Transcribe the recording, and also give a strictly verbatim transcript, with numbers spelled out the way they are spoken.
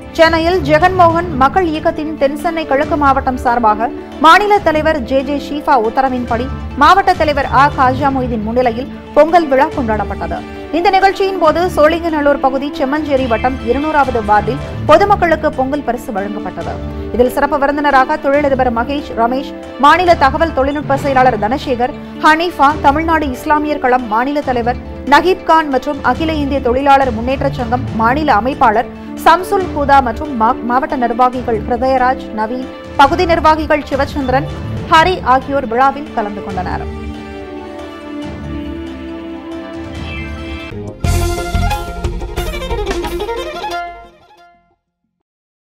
சென்னையில் ஜெகன்மோகன் மக்கள் இயக்கத்தின் தென்சென்னை கிழக்கு மாவட்டம் சார்பாக மாநில தலைவர் ஜே ஜே ஷீஃபா உத்தரவின்படி மாவட்ட தலைவர் ஆ காஜா மொய்தீன் முன்னிலையில் பொங்கல் விழா கொண்டாடப்பட்டது. இந்த நிகழ்ச்சியின் போது சோழிங்கநல்லூர் பகுதி செம்மஞ்சேரி வட்டம் இருநூறாவது வார்டில் பொதுமக்களுக்கு பொங்கல் பரிசு வழங்கப்பட்டது. இதில் சிறப்பு விருந்தினராக தொழிலதிபர் மகேஷ், ரமேஷ், மாநில தகவல் தொழில்நுட்ப செயலாளர் தனசேகர், ஹனீஃபா, தமிழ்நாடு இஸ்லாமியர் களம் மாநில தலைவர் நகீப் கான் மற்றும் அகில இந்திய தொழிலாளர் முன்னேற்ற சங்கம் மாநில அமைப்பாளர் சம்சுல் ஹூதா மற்றும் மாவட்ட நிர்வாகிகள் ஹிருதயராஜ், நவீன், பகுதி நிர்வாகிகள் சிவச்சந்திரன், ஹரி ஆகியோர் விழாவில் கலந்து கொண்டனர்.